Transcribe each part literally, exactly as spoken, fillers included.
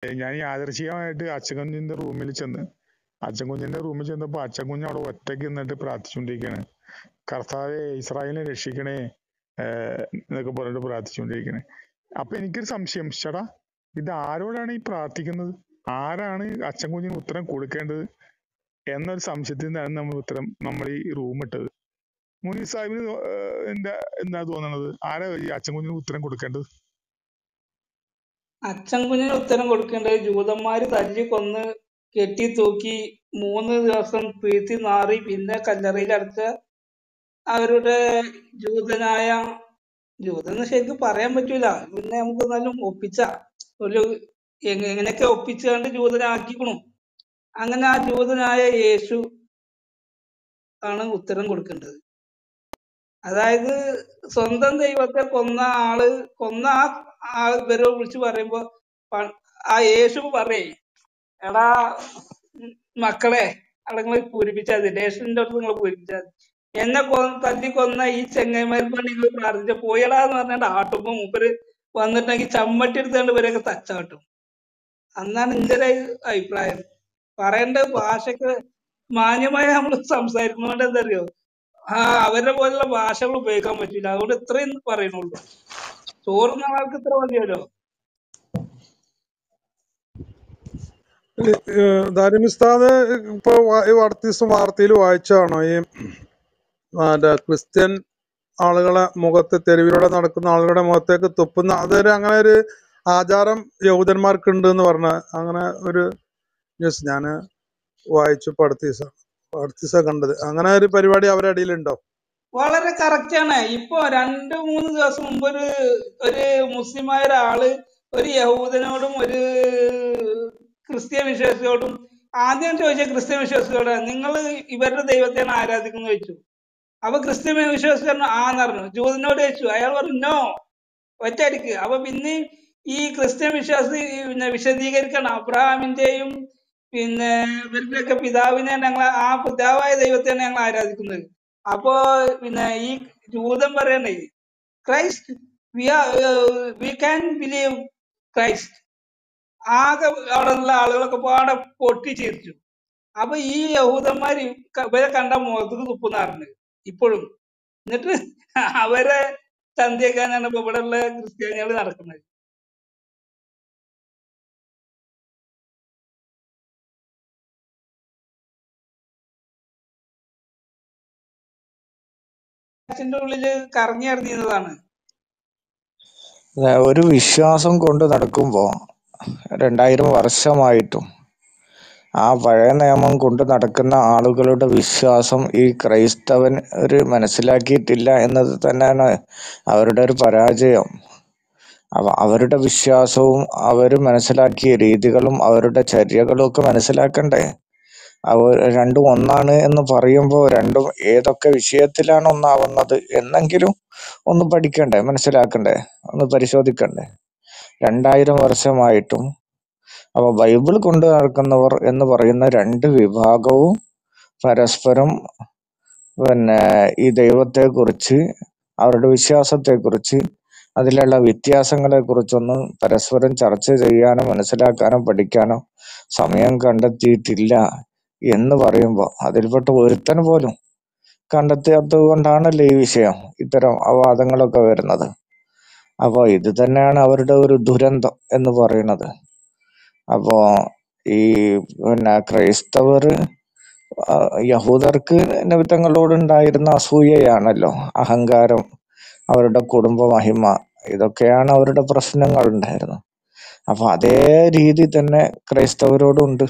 ഞാൻ യാദൃശ്ചികമായിട്ട് അച്ഛൻകുഞ്ഞിന്റെ റൂമിൽ ചെന്ന് അച്ഛൻകുഞ്ഞിന്റെ റൂമിൽ ചെന്നപ്പോ അച്ഛൻകുഞ്ഞ് അവിടെ ഒറ്റയ്ക്ക് നിന്നിട്ട് പ്രാർത്ഥിച്ചുകൊണ്ടിരിക്കുകയാണ്. കർത്താവെ ഇസ്രായേലിനെ രക്ഷിക്കണേ ഏഹ് എന്നൊക്കെ പറഞ്ഞിട്ട് പ്രാർത്ഥിച്ചുകൊണ്ടിരിക്കണേ. അപ്പൊ എനിക്കൊരു സംശയം, ചേട്ടാ ഇത് ആരോടാണ് ഈ പ്രാർത്ഥിക്കുന്നത്? ആരാണ് അച്ഛൻകുഞ്ഞിന് ഉത്തരം കൊടുക്കേണ്ടത് എന്നൊരു സംശയത്തിൽ നിന്നാണ് നമ്മൾ ഉത്തരം നമ്മൾ ഈ റൂം ഇട്ടത്. മുനീർ സാഹിബിന് ഏഹ് എന്താ എന്താ തോന്നണത്? ആരാ ഈ അച്ഛൻകുഞ്ഞിന് ഉത്തരം കൊടുക്കേണ്ടത്? അച്ഛൻ കുഞ്ഞിന് ഉത്തരം കൊടുക്കേണ്ടത് ജൂതന്മാര് തല്ലി കൊന്ന് കെട്ടി തൂക്കി മൂന്ന് ദിവസം പീഴ്ത്തി നാറി പിന്നെ കല്ലറയിൽ അടച്ച അവരുടെ ജൂതനായ ജൂതെന്ന് ശരിക്കും പറയാൻ പറ്റൂല, പിന്നെ നമുക്ക് എന്നാലും ഒപ്പിച്ച ഒരു എങ്ങ- എങ്ങനെയൊക്കെ ഒപ്പിച്ചുകൊണ്ട് ജൂതനാക്കിക്കണു. അങ്ങനെ ആ ജൂതനായ യേശു ആണ് ഉത്തരം കൊടുക്കേണ്ടത്. അതായത് സ്വന്തം ദൈവത്തെ കൊന്ന ആള് കൊന്ന ആ ആൾ ഇവരെ വിളിച്ച് പറയുമ്പോ പ- ആ യേശു പറയേ, എടാ ഉം, മക്കളെ അവിടെ നിങ്ങൾ പൂരിപ്പിച്ചാൽ മതി, യേശുവിന്റെ അടുത്ത് നിങ്ങൾ പൂരിപ്പിച്ചാൽ മതി. എന്നെ കൊ തല്ലി കൊന്ന ഈ ചെങ്ങന്മാർക്ക് വേണ്ടി നിങ്ങൾ പ്രാർത്ഥിച്ച പോയടാ എന്ന് പറഞ്ഞാൽ ആട്ടുമ്പോ മൂപ്പര് വന്നിട്ടുണ്ടെങ്കിൽ ചമ്മട്ടി എടുത്തുകൊണ്ട് ഇവരെയൊക്കെ തച്ചാട്ടും. അന്നാണ് എന്റെ ഒരു അഭിപ്രായം. പറയേണ്ട ഭാഷക്ക് മാന്യമായി നമ്മൾ സംസാരിക്കുന്നതുകൊണ്ട് എന്താ അറിയോ, ആ അവരുടെ പോലുള്ള ഭാഷകൾ ഉപയോഗിക്കാൻ പറ്റില്ല. അതുകൊണ്ട് ഇത്രയും പറയുന്നുള്ളൂ. ചോറുന്ന ആൾക്ക് ഇത്ര മതിയല്ലോ. ദാരിമിസ്താദ് ഇപ്പൊ വാ- ഈ അടുത്ത ദിവസം വാർത്തയിൽ വായിച്ചാണോ ഈ മറ്റേ ക്രിസ്ത്യൻ ആളുകളെ മുഖത്ത് തെരുവിലൂടെ നടക്കുന്ന ആളുകളുടെ മുഖത്തേക്ക് തുപ്പുന്ന അതൊരു അങ്ങനെ ഒരു ആചാരം യഹൂദന്മാർക്ക് ഉണ്ട് എന്ന് പറഞ്ഞ അങ്ങനെ ഒരു ന്യൂസ് ഞാൻ വായിച്ചു ഇപ്പൊ അടുത്ത ദിവസം അടുത്ത ദിവസം കണ്ടത്. അങ്ങനെ ഒരു പരിപാടി അവരുടെ ഇടയിലുണ്ടോ? വളരെ കറക്റ്റ് ആണ്. ഇപ്പൊ രണ്ട് മൂന്ന് ദിവസം മുമ്പ് ഒരു ഒരു മുസ്ലിമായ ഒരാള് ഒരു യഹൂദനോടും ഒരു ക്രിസ്ത്യൻ വിശ്വാസിയോടും ആദ്യം ചോദിച്ച ക്രിസ്ത്യൻ വിശ്വാസിയോട് നിങ്ങൾ ഇവരുടെ ദൈവത്തെയാണ് ആരാധിക്കുന്നത് ചോദിച്ചു. അപ്പൊ ക്രിസ്ത്യൻ വിശ്വാസി പറഞ്ഞു ആന്ന് പറഞ്ഞു. ജൂതനോട് ചോദിച്ചു, അയാൾ പറഞ്ഞു നോ, ഒറ്റയടിക്ക്. അപ്പൊ പിന്നെ ഈ ക്രിസ്ത്യൻ വിശ്വാസി പിന്നെ വിശദീകരിക്കണം, അബ്രഹാമിന്റെയും പിന്നെ ഇവരുടെയൊക്കെ പിതാവിനെ ഞങ്ങൾ ആ പിതാവായ ദൈവത്തെയാണ് ഞങ്ങൾ ആരാധിക്കുന്നത്. അപ്പോ പിന്നെ ഈ ജൂതൻ പറയണേ Christ we we can believe Christ. ആകെ അവിടെ ഉള്ള ആളുകളൊക്കെ പാടെ പൊട്ടി ചിരിച്ചു. അപ്പൊ ഈ യഹൂദന്മാര് ഇവരെ കണ്ട മുഖത്തേക്ക് തുപ്പുന്നാറുണ്ട് ഇപ്പോഴും. എന്നിട്ട് അവരെ ചന്തയാക്കാനാണ് ഇപ്പൊ ഇവിടെ ഉള്ള ക്രിസ്ത്യാനികൾ നടക്കുന്നത്. ന്റെ ഉള്ളില് കറങ്ങി ഇറങ്ങിയതാണ്. അതെ, ഒരു വിശ്വാസം കൊണ്ട് നടക്കുമ്പോ രണ്ടായിരം വർഷമായിട്ടും ആ പഴയ നിയമം കൊണ്ട് നടക്കുന്ന ആളുകളുടെ വിശ്വാസം ഈ ക്രൈസ്തവൻ ഒരു മനസ്സിലാക്കിയിട്ടില്ല എന്നത് തന്നെയാണ് അവരുടെ ഒരു പരാജയം. അവ അവരുടെ വിശ്വാസവും അവർ മനസ്സിലാക്കിയ രീതികളും അവരുടെ ചര്യകളും ഒക്കെ മനസ്സിലാക്കണ്ടേ. അവ രണ്ടും ഒന്നാണ് എന്ന് പറയുമ്പോൾ രണ്ടും ഏതൊക്കെ വിഷയത്തിലാണ് ഒന്നാവുന്നത് എന്നെങ്കിലും ഒന്ന് പഠിക്കണ്ടേ, മനസ്സിലാക്കണ്ടേ, ഒന്ന് പരിശോധിക്കണ്ടേ. രണ്ടായിരം വർഷമായിട്ടും അപ്പൊ ബൈബിൾ കൊണ്ട് നടക്കുന്നവർ എന്ന് പറയുന്ന രണ്ട് വിഭാഗവും പരസ്പരം പിന്നെ ഈ ദൈവത്തെ കുറിച്ച് അവരുടെ വിശ്വാസത്തെ കുറിച്ച് അതിലുള്ള വ്യത്യാസങ്ങളെ കുറിച്ചൊന്നും പരസ്പരം ചർച്ച ചെയ്യാനോ മനസ്സിലാക്കാനോ പഠിക്കാനോ സമയം കണ്ടെത്തിയിട്ടില്ല എന്ന് പറയുമ്പോൾ അതിൽപ്പെട്ട ഒരുത്തൻ പോലും കണ്ടെത്തിയത് കൊണ്ടാണല്ലോ ഈ വിഷയം ഇത്തരം അവാദങ്ങളൊക്കെ വരുന്നത്. അപ്പൊ ഇത് തന്നെയാണ് അവരുടെ ഒരു ദുരന്തം എന്ന് പറയുന്നത്. അപ്പോ ഈ പിന്നെ ക്രൈസ്തവർ യഹൂദർക്ക് നബിത്തങ്ങളോടുണ്ടായിരുന്ന അസൂയയാണല്ലോ, അഹങ്കാരം, അവരുടെ കുടുംബ മഹിമ, ഇതൊക്കെയാണ് അവരുടെ പ്രശ്നങ്ങൾ ഉണ്ടായിരുന്നത്. അപ്പൊ അതേ രീതി തന്നെ ക്രൈസ്തവരോടുണ്ട്.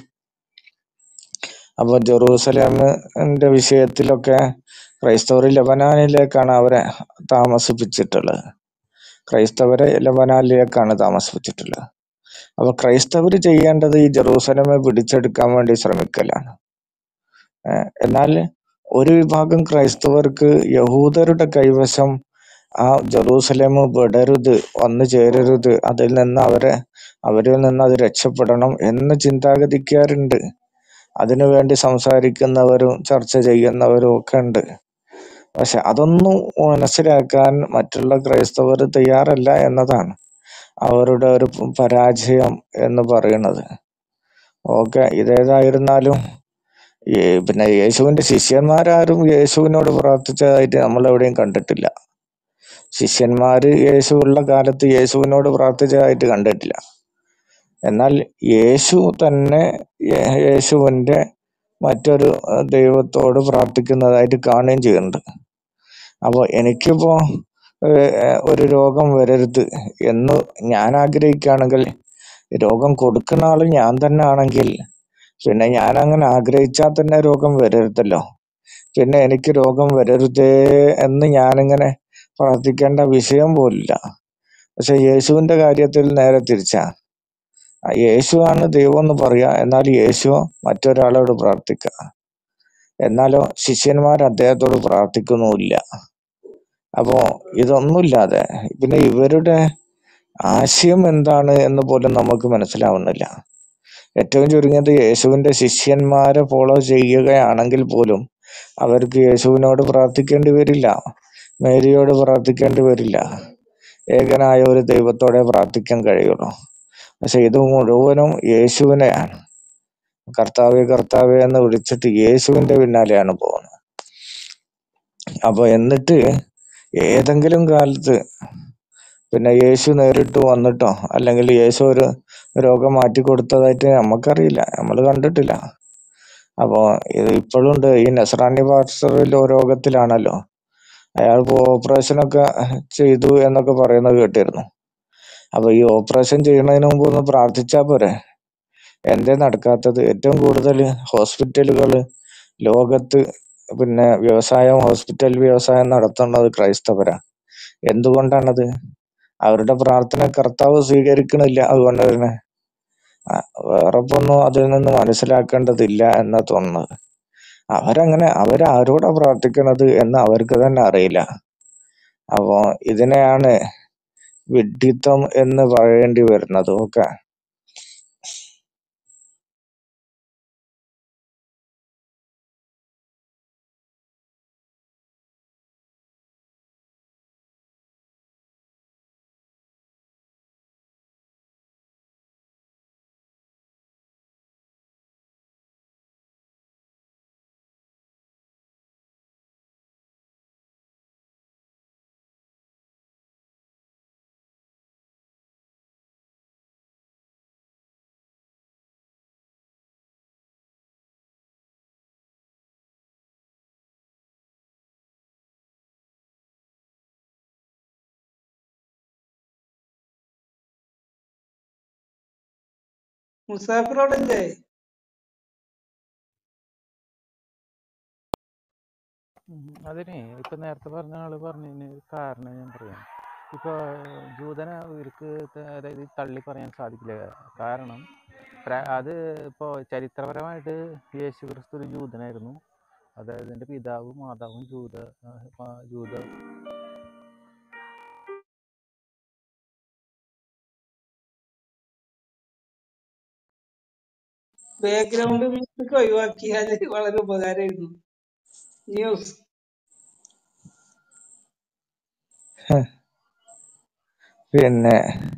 അപ്പൊ ജെറൂസലേമിന്റെ വിഷയത്തിലൊക്കെ ക്രൈസ്തവർ ലബനാനിലേക്കാണ് അവരെ താമസിപ്പിച്ചിട്ടുള്ളത്. ക്രൈസ്തവരെ ലബനാനിലേക്കാണ് താമസിപ്പിച്ചിട്ടുള്ളത്. അപ്പൊ ക്രൈസ്തവർ ചെയ്യേണ്ടത് ഈ ജെറൂസലേമെ പിടിച്ചെടുക്കാൻ വേണ്ടി ശ്രമിക്കലാണ്. എന്നാൽ ഒരു വിഭാഗം ക്രൈസ്തവർക്ക് യഹൂദരുടെ കൈവശം ആ ജെറൂസലേം വിടരുത്, വന്നു ചേരരുത്, അതിൽ നിന്ന് അവരെ അവരിൽ നിന്ന് അത് രക്ഷപ്പെടണം എന്ന ചിന്താഗതിക്കാരുണ്ട്. അതിനുവേണ്ടി സംസാരിക്കുന്നവരും ചർച്ച ചെയ്യുന്നവരും ഒക്കെ ഉണ്ട്. പക്ഷെ അതൊന്നും മനസ്സിലാക്കാൻ മറ്റുള്ള ക്രൈസ്തവർ തയ്യാറല്ല എന്നതാണ്. അവരുടെ ഒരു പരാജയം എന്ന് പറയുന്നത്. ഓക്കെ, ഇതേതായിരുന്നാലും ഈ പിന്നെ യേശുവിന്റെ ശിഷ്യന്മാരാരും യേശുവിനോട് പ്രാർത്ഥിച്ചതായിട്ട് നമ്മൾ എവിടെയും കണ്ടിട്ടില്ല. ശിഷ്യന്മാര് യേശു ഉള്ള കാലത്ത് യേശുവിനോട് പ്രാർത്ഥിച്ചതായിട്ട് കണ്ടിട്ടില്ല. എന്നാൽ യേശു തന്നെ യേ- യേശുവിന്റെ മറ്റൊരു അഹ് ദൈവത്തോട് പ്രാർത്ഥിക്കുന്നതായിട്ട് കാണുകയും ചെയ്യുന്നുണ്ട്. അപ്പോൾ എനിക്കിപ്പോ ഏഹ്, ഒരു രോഗം വരരുത് എന്ന് ഞാൻ ആഗ്രഹിക്കുകയാണെങ്കിൽ, രോഗം കൊടുക്കുന്ന ആള് ഞാൻ തന്നെ ആണെങ്കിൽ, പിന്നെ ഞാൻ അങ്ങനെ ആഗ്രഹിച്ചാൽ തന്നെ രോഗം വരരുതല്ലോ. പിന്നെ എനിക്ക് രോഗം വരരുതേ എന്ന് ഞാനിങ്ങനെ പ്രാർത്ഥിക്കേണ്ട വിഷയം പോലില്ല. പക്ഷെ യേശുവിന്റെ കാര്യത്തിൽ നേരെ തിരിച്ചാ. ആ, യേശുവാണ് ദൈവം എന്ന് പറയാ, എന്നാൽ യേശു മറ്റൊരാളോട് പ്രാർത്ഥിക്കുക. എന്നാലോ ശിഷ്യന്മാർ അദ്ദേഹത്തോട് പ്രാർത്ഥിക്കുന്നുമില്ല. അപ്പോ ഇതൊന്നുമില്ലാതെ പിന്നെ ഇവരുടെ ആശയം എന്താണ് എന്ന് പോലും നമുക്ക് മനസ്സിലാവുന്നില്ല. ഏറ്റവും ചുരുങ്ങിയത് യേശുവിന്റെ ശിഷ്യന്മാരെ ഫോളോ ചെയ്യുകയാണെങ്കിൽ പോലും അവർക്ക് യേശുവിനോട് പ്രാർത്ഥിക്കേണ്ടി വരില്ല, മേരിയോട് പ്രാർത്ഥിക്കേണ്ടി വരില്ല. ഏകനായ ഒരു ദൈവത്തോടെ പ്രാർത്ഥിക്കാൻ കഴിയുള്ളൂ. പക്ഷെ ഇത് മുഴുവനും യേശുവിനെയാണ്. കർത്താവെ കർത്താവെ എന്ന് വിളിച്ചിട്ട് യേശുവിന്റെ പിന്നാലെയാണ് പോകുന്നത്. അപ്പൊ എന്നിട്ട് ഏതെങ്കിലും കാലത്ത് പിന്നെ യേശു നേരിട്ട് വന്നിട്ടോ അല്ലെങ്കിൽ യേശു ഒരു രോഗം മാറ്റി കൊടുത്തതായിട്ട് നമുക്കറിയില്ല, നമ്മൾ കണ്ടിട്ടില്ല. അപ്പോ ഇത് ഇപ്പോഴും ഉണ്ട്. ഈ നസ്രാണി പാസ്റ്റർ രോഗത്തിലാണല്ലോ, അയാൾ ഓപ്പറേഷൻ ഒക്കെ ചെയ്തു എന്നൊക്കെ പറയുന്നത് കേട്ടിരുന്നു. അപ്പൊ ഈ ഓപ്പറേഷൻ ചെയ്യുന്നതിന് മുമ്പ് ഒന്ന് പ്രാർത്ഥിച്ചാ പോരെ? എന്തേ നടക്കാത്തത്? ഏറ്റവും കൂടുതൽ ഹോസ്പിറ്റലുകൾ ലോകത്ത് പിന്നെ വ്യവസായം ഹോസ്പിറ്റൽ വ്യവസായം നടത്തുന്നത് ക്രൈസ്തവരാ. എന്തുകൊണ്ടാണത്? അവരുടെ പ്രാർത്ഥന കർത്താവ് സ്വീകരിക്കണില്ല. അതുകൊണ്ട് തന്നെ ആ, വേറെ ഇപ്പൊ ഒന്നും അതിൽ നിന്ന് മനസ്സിലാക്കേണ്ടതില്ല എന്നാ തോന്നുന്നത്. അവരങ്ങനെ അവരാരോടാ പ്രാർത്ഥിക്കണത് എന്ന് അവർക്ക് തന്നെ അറിയില്ല. അപ്പോ ഇതിനെയാണ് വിഡ്ഢിത്തം എന്ന് പറയേണ്ടി വരുന്നത്. ഓക്കെ, മുസാഫിറോടല്ലേ? ഉം. അതിനെ ഇപ്പൊ നേരത്തെ പറഞ്ഞ ആള് പറഞ്ഞതിന് ഒരു കാരണം ഞാൻ പറയാം. ഇപ്പൊ ജൂതനെ ഇവർക്ക് ത- അതായത് തള്ളി പറയാൻ സാധിക്കില്ല. കാരണം പ്ര- അത് ഇപ്പോ ചരിത്രപരമായിട്ട് യേശു ക്രിസ്തു ഒരു ജൂതനായിരുന്നു. അതായത് എൻ്റെ പിതാവും മാതാവും ജൂത ആ, ആ, ജൂത ബാക്ക്ഗ്രൗണ്ട് മ്യൂസിക് ഒഴിവാക്കിയാൽ വളരെ ഉപകാരമായിരുന്നു. ന്യൂസ് പിന്നെ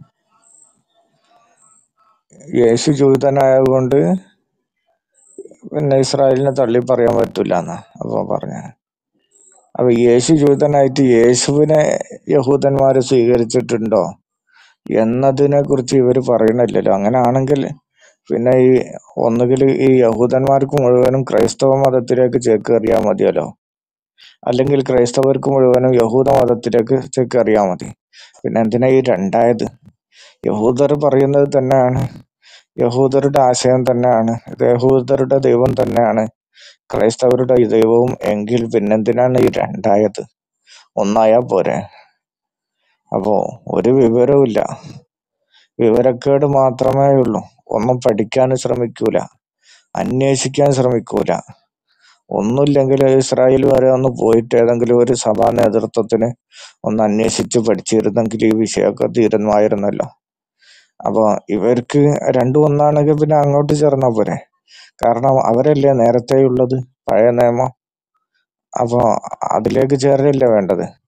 യേശു ജൂതനായതുകൊണ്ട് പിന്നെ ഇസ്രായേലിനെ തള്ളി പറയാൻ പറ്റൂല എന്നാ അപ്പൊ പറഞ്ഞ. അപ്പൊ യേശു ജൂതനായിട്ട് യേശുവിനെ യഹൂദന്മാര് സ്വീകരിച്ചിട്ടുണ്ടോ എന്നതിനെ കുറിച്ച് ഇവര് പറയണില്ലല്ലോ. അങ്ങനെ ആണെങ്കിൽ പിന്നെ ഈ ഒന്നുകിൽ ഈ യഹൂദന്മാർക്ക് മുഴുവനും ക്രൈസ്തവ മതത്തിലേക്ക് ചേക്കേറിയാൽ മതിയല്ലോ, അല്ലെങ്കിൽ ക്രൈസ്തവർക്ക് മുഴുവനും യഹൂദ മതത്തിലേക്ക് ചേക്കേറിയാൽ മതി. പിന്നെ എന്തിനാ ഈ രണ്ടായത്? യഹൂദർ പറയുന്നത് തന്നെയാണ്, യഹൂദരുടെ ആശയം തന്നെയാണ്, ഇത് യഹൂദരുടെ ദൈവം തന്നെയാണ് ക്രൈസ്തവരുടെ ഈ ദൈവവും. എങ്കിൽ പിന്നെന്തിനാണ് ഈ രണ്ടായത്? ഒന്നായാ പോരെ? അപ്പോ ഒരു വിവരവും ഇല്ല, വിവരക്കേട് മാത്രമേ ഉള്ളൂ. ഒന്നും പഠിക്കാൻ ശ്രമിക്കൂല, അന്വേഷിക്കാൻ ശ്രമിക്കൂല. ഒന്നുമില്ലെങ്കിൽ ഇസ്രായേൽ വരെ ഒന്ന് പോയിട്ട് ഏതെങ്കിലും ഒരു സഭാ നേതൃത്വത്തിന് ഒന്ന് അന്വേഷിച്ച് പഠിച്ചിരുന്നെങ്കിൽ ഈ വിഷയമൊക്കെ തീരുമായിരുന്നല്ലോ. അപ്പൊ ഇവർക്ക് രണ്ടും ഒന്നാണെങ്കിൽ പിന്നെ അങ്ങോട്ട് ചേർന്നാ പോരെ? കാരണം അവരല്ലേ നേരത്തെ ഉള്ളത്, പഴയ നിയമം. അപ്പൊ അതിലേക്ക് ചേരല്ലേ വേണ്ടത്.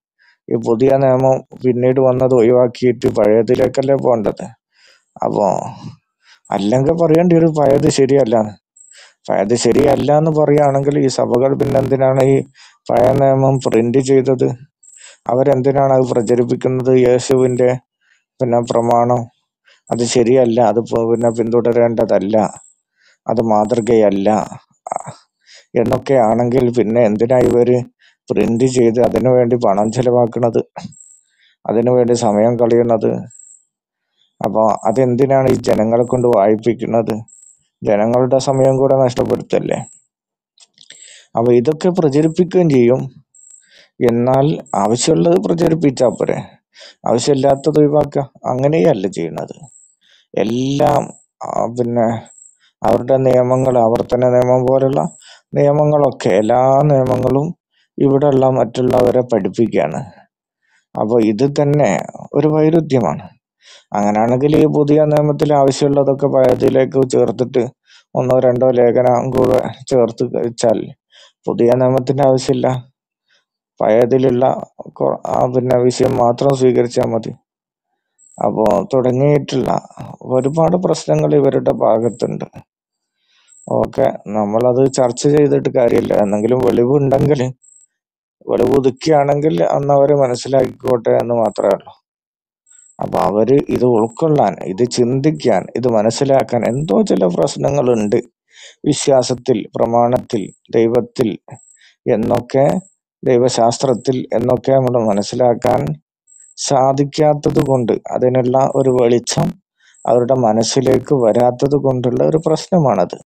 ഈ പുതിയ നിയമം പിന്നീട് വന്നത് ഒഴിവാക്കിയിട്ട് പഴയതിലേക്കല്ലേ പോകേണ്ടത്. അപ്പോ അല്ലെങ്കിൽ പറയേണ്ടി വരും പഴയത് ശരിയല്ലാന്ന്. പഴയത് ശരിയല്ല എന്ന് പറയുകയാണെങ്കിൽ ഈ സഭകൾ പിന്നെന്തിനാണ് ഈ പഴയ നിയമം പ്രിന്റ് ചെയ്തത്? അവരെന്തിനാണ് അത് പ്രചരിപ്പിക്കുന്നത്? യേശുവിന്റെ പിന്നെ പ്രമാണം അത് ശരിയല്ല, അത് പോ- പിന്നെ പിന്തുടരേണ്ടതല്ല, അത് മാതൃകയല്ല എന്നൊക്കെ ആണെങ്കിൽ പിന്നെ എന്തിനാ ഇവര് പ്രിന്റ് ചെയ്ത് അതിനു വേണ്ടി പണം ചെലവാക്കുന്നത്, അതിനു വേണ്ടി സമയം കളയുന്നത്? അപ്പൊ അതെന്തിനാണ് ഈ ജനങ്ങളെ കൊണ്ട് വായിപ്പിക്കുന്നത്? ജനങ്ങളുടെ സമയം കൂടെ നഷ്ടപ്പെടുത്തല്ലേ. അപ്പൊ ഇതൊക്കെ പ്രചരിപ്പിക്കുകയും ചെയ്യും. എന്നാൽ ആവശ്യമുള്ളത് പ്രചരിപ്പിച്ചാ പോരെ, ആവശ്യമില്ലാത്തത് ഒഴിവാക്കുക. അങ്ങനെയല്ല ചെയ്യുന്നത്. എല്ലാം ആ, പിന്നെ അവരുടെ നിയമങ്ങൾ, ആവർത്തന നിയമം പോലുള്ള നിയമങ്ങളൊക്കെ, എല്ലാ നിയമങ്ങളും ഇവിടെയുള്ള മറ്റുള്ളവരെ പഠിപ്പിക്കുകയാണ്. അപ്പൊ ഇത് തന്നെ ഒരു വൈരുദ്ധ്യമാണ്. അങ്ങനെയാണെങ്കിൽ ഈ പുതിയ നിയമത്തിൽ ആവശ്യമുള്ളതൊക്കെ പഴയതിലേക്ക് ചേർത്തിട്ട് ഒന്നോ രണ്ടോ ലേഖനം കൂടെ ചേർത്ത് വെച്ചാൽ പുതിയ നിയമത്തിന്റെ ആവശ്യമില്ല. പഴയതിലുള്ള കൊ- ആ പിന്നെ വിഷയം മാത്രം സ്വീകരിച്ചാൽ മതി. അപ്പോ തുടങ്ങിയിട്ടുള്ള ഒരുപാട് പ്രശ്നങ്ങൾ ഇവരുടെ ഭാഗത്തുണ്ട്. ഓക്കെ, നമ്മളത് ചർച്ച ചെയ്തിട്ട് കാര്യമില്ല. എന്തെങ്കിലും വെളിവുണ്ടെങ്കിൽ, വെളിവ് ഒതുക്കിയാണെങ്കിൽ അന്ന് അവര് മനസ്സിലാക്കിക്കോട്ടെ എന്ന് മാത്രമേ ഉള്ളൂ. അപ്പൊ അവര് ഇത് ഉൾക്കൊള്ളാൻ, ഇത് ചിന്തിക്കാൻ, ഇത് മനസ്സിലാക്കാൻ എന്തോ ചില പ്രശ്നങ്ങളുണ്ട് വിശ്വാസത്തിൽ, പ്രമാണത്തിൽ, ദൈവത്തിൽ എന്നൊക്കെ, ദൈവശാസ്ത്രത്തിൽ എന്നൊക്കെ നമ്മൾ മനസ്സിലാക്കാൻ സാധിക്കാത്തത് കൊണ്ട്, അതിനുള്ള ഒരു വെളിച്ചം അവരുടെ മനസ്സിലേക്ക് വരാത്തത് കൊണ്ടുള്ള ഒരു പ്രശ്നമാണത്.